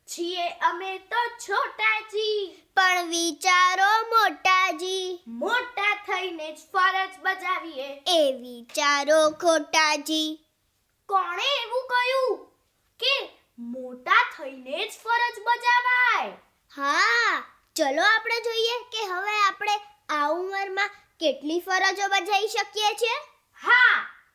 છીએ અમે તો છોટાજી, પણ વિચારો મોટાજી. મોટા થઈને જ ફરજ બજાવીએ એ વિચારો ખોટાજી. કોણે એવું કહ્યું કે મોટા થઈને જ ફરજ બજાવાય? હા, ચલો આપણે જોઈએ કે હવે આપણે આ ઉંમરમાં કેટલી ફરજો બજાવી શકીએ છીએ. હા,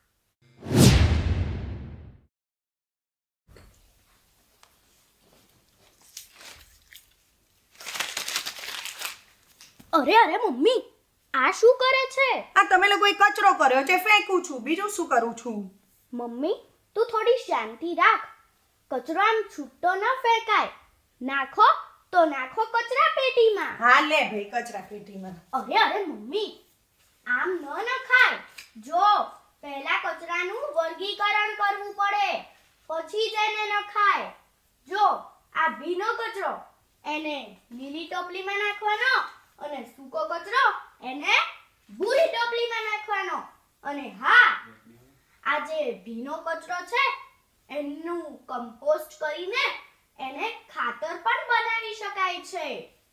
અરે મમ્મી, આ શું કરે છે? આ તમે લોકોએ કચરો કર્યો છે, ફેંકું છું, બીજું શું કરું છું? મમ્મી, તું થોડી શાંતિ રાખ. કચરો આમ છૂટો ન ફેંકાય. નાખો તો નાખો કચરા પેટીમાં. હા, લે ભાઈ કચરા પેટીમાં. અરે મમ્મી, આમ ન નખાય. જો પહેલા કચરાનું વર્ગીકરણ કરવું પડે, પછી જ એને નખાય. જો આ ભીનો કચરો એને લીલી ટોપલીમાં નાખવાનો, અને સૂકો કચરો એને ભૂરી ટોપલીમાં નાખવાનો. અને હા, આ જે ભીનો કચરો છે એનું કમ્પોસ્ટ કરીને એને ખાતર પણ બનાવી શકાય છે.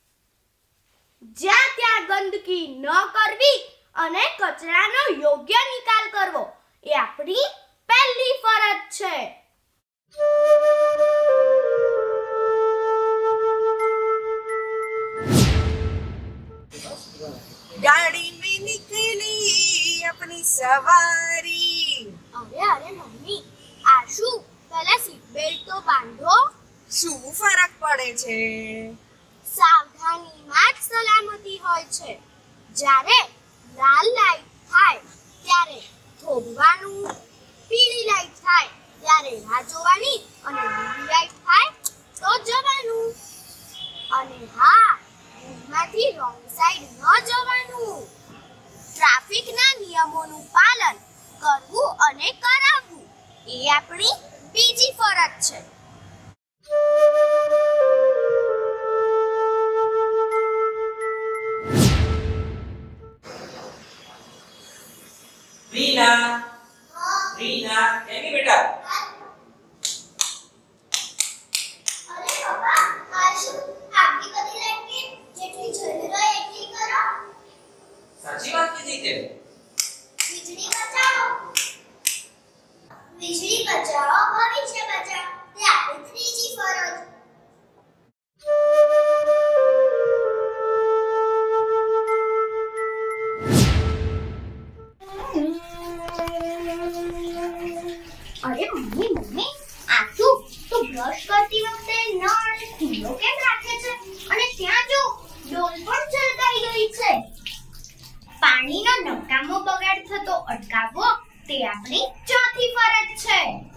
જ્યાં ત્યાં ગંદકી ન કરવી અને કચરાનો યોગ્ય નિકાલ કરવો એ આપણી પહેલી ફરજ છે. गाड़ी में निकली अपनी सवारी. અરે મમ્મી, આ શું? પહેલા સીટ બેલ્ટ તો બાંધો. શું ફરક પડે છે? સાવધાનીમાં જ સલામતી હોય છે. જ્યારે લાલ લાઈટ થાય ત્યારે થોભવાનું, પીળી લાઈટ થાય ત્યારે રાહ જોવાની, અને લીલી લાઈટ થાય તો જવાનું. અને હા, માંથી રોંગ સાઈડ ન જવાનું. ટ્રાફિકના નિયમોનું પાલન કરવું અને કરાવવું એ આપણી બીજી ફરજ છે. રીના, રીના, કેમ બેટા? અરે પપ્પા, આ શું? આટલી બધી લાઈટ કે જેટલી જરૂર હોય એટલી કરો. સાચી વાત કીધી તે. વીજળી બચાવો. વીજળી બચાવો, ભવિષ્ય બચાવો. તે આપણી ત્રીજી ફરજ. અરે મમ્મી, આ શું? તું બ્રશ કરતી વખતે નળ ખુલ્લો કેમ રાખે છે? અને ત્યાં જો ડોલ પણ છલકાઈ ગઈ છે. પાણીનો નકામો બગાડ થતો અટકાવવો તે આપણી ચોથી ફરજ છે.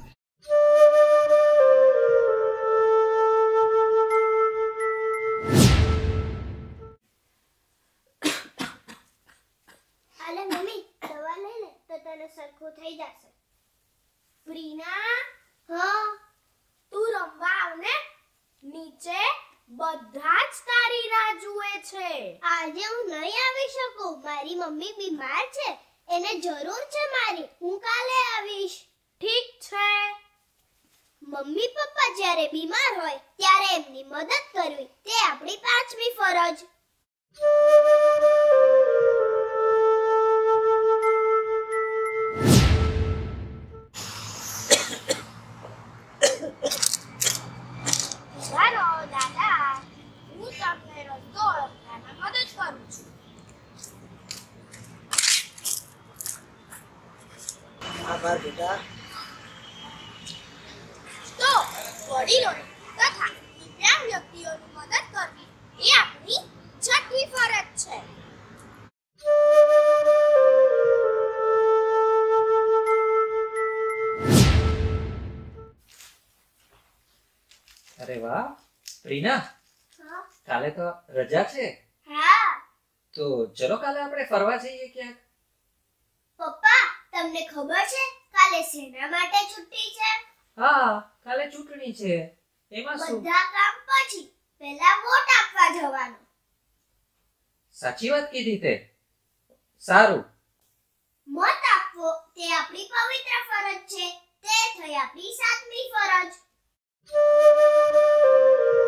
અલે મમ્મી, દવા લઈ લે તો તને સરખું થઈ જશે. પ્રીના, હા, તું રમવા આવ ને. નીચે બધા જ તારી રાહ જુએ છે. આજે હું નહીં આવી શકું. મારી મમ્મી બીમાર છે, એને જરૂર છે મારી. હું કાલે આવીશ. ઠીક છે. મમ્મી પપ્પા જ્યારે બીમાર હોય ત્યારે એમની મદદ કરવી તે આપણી પાંચમી ફરજ. ચાલો દાદા, હું તમને રસ્તો ઓળખવામાં મદદ કરું છું. આભાર બેટા. તો વડીલોને તથા દિવ્યાંગ વ્યક્તિઓની મદદ કરવી એ આપણી છઠ્ઠી ફરજ છે. અરે વાહ, રીના, હા, કાલે તો રજા છે. હા. તો ચલો કાલે આપણે ફરવા જઈએ ક્યાંક. પપ્પા, તમને ખબર છે કાલે શેના માટે છુટ્ટી છે? હા, કાલે ચૂંટણી છે. એમાં શું? બધા કામ પછી પહેલા વોટ આપવા જવાનું. સાચી વાત કીધી તે. સારું. મત આપવો તે આપણી પવિત્ર ફરજ છે. તે થઈ આપણી સાતમી ફરજ.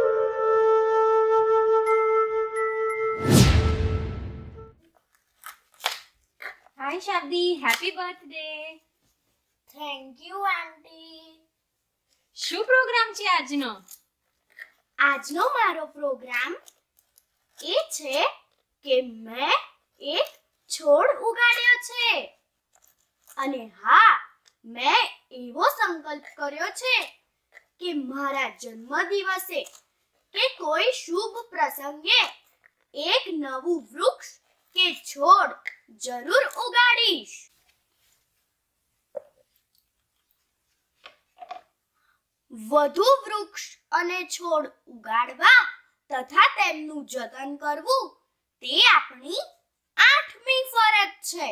Adi, happy birthday. Thank you aunty. શું પ્રોગ્રામ છે આજનો? આજનો મારો પ્રોગ્રામ એ છે કે મેં એક છોડ ઉગાડ્યો છે. અને હા, મેં એવો સંકલ્પ કર્યો છે કે મારા જન્મદિવસે કે કોઈ શુભ પ્રસંગે એક નવું વૃક્ષ કે છોડ જરૂર ઉગાડીશ. વધુ વૃક્ષ અને છોડ ઉગાડવા તથા તેમનું જતન કરવું તે આપણી 8મી ફરજ છે.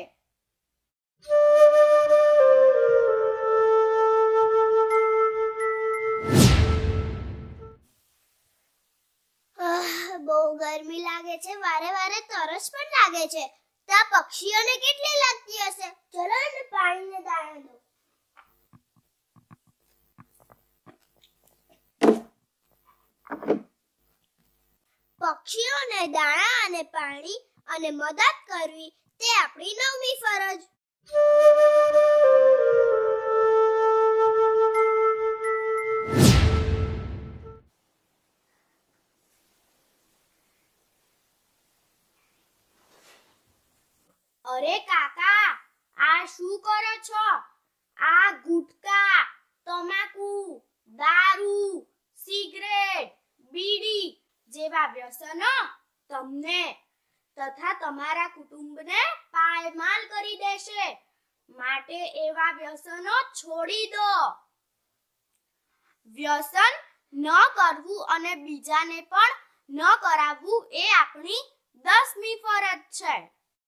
બહુ ગરમી લાગે છે, વારે વારે તરસ પણ લાગે છે. તો આ પક્ષીઓને કેટલી લાગતી હશે? ચલો એને પાણીને દાણા દો. પક્ષીઓને દાણા અને પાણી અને મદદ કરવી તે આપણી 9મી ફરજ. અરે કાકા, આ શું કરો છો? આ ગુટકા, તમાકુ, દારૂ, સિગરેટ, બીડી જેવા વ્યસનો તમને તથા તમારા કુટુંબને પાયમાલ કરી દેશે. માટે એવા વ્યસનો છોડી દો. વ્યસન ન કરવું અને બીજાને પણ ન કરાવવું એ આપણી 10મી ફરજ છે.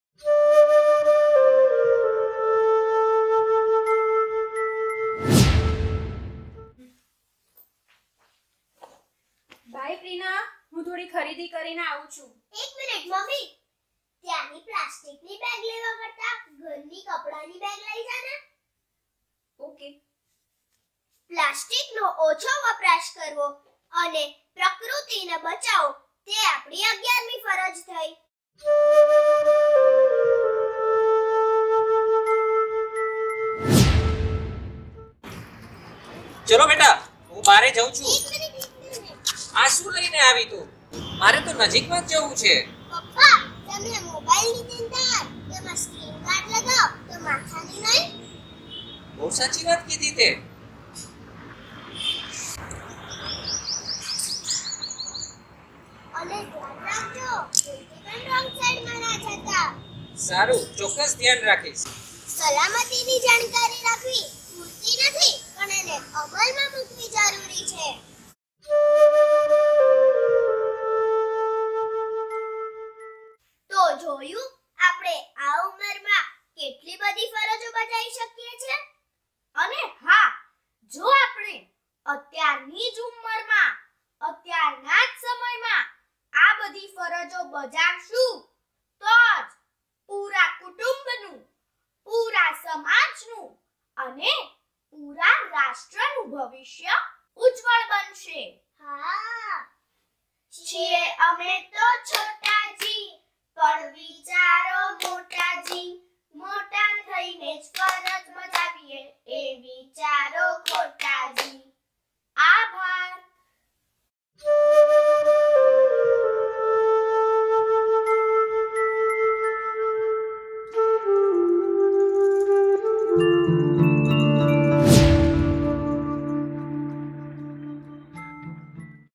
બાય પ્રીના, હું થોડી ખરીદી કરીને આવું છું. એક મિનિટ મમ્મી, ત્યાંની પ્લાસ્ટિકની બેગ લેવા કરતા ઘરની કપડાની બેગ લઈ જા ને. ઓકે. પ્લાસ્ટિકનો ઓછો વપરાશ કરવો અને પ્રકૃતિને બચાવો તે આપણી 11મી ફરજ થઈ. ચલો બેટા, હું બારે જાઉં છું. એક મિનિટ. આ શું લઈને આવી તું? મારે તો નજીકમાં જ જવું છે. પપ્પા, તમને મોબાઈલની ચિંતા, તેમાં સ્ક્રીન ગાર્ડ લગાવ તો માથાની નહીં. બહુ સાચી વાત કીધી તે. અને ધ્યાન રાખજો, કોઈ પણ રોંગ સાઈડમાં ના જતા. સારું, ચોક્કસ ધ્યાન રાખીશ. સલામતીની જાણકારી રાખવી પૂરતી નથી, પણ એને અમલમાં મૂકવી જરૂરી છે. તો જોયું આપણે આ ઉંમરમાં કેટલી બધી ફરજો બજાવી શકીએ છીએ. અને હા, જો આપણે અત્યારની જ ઉંમરમાં, અત્યારના જ સમયમાં આ બધી ફરજો બજાવશું તો જ પૂરા કુટુંબનું, પૂરા સમાજનું અને પૂરા રાષ્ટ્રનું ભવિષ્ય ઉજ્જવળ બનશે. હા, છીએ અમે તો છોટાજી, પણ વિચારો મોટાજી.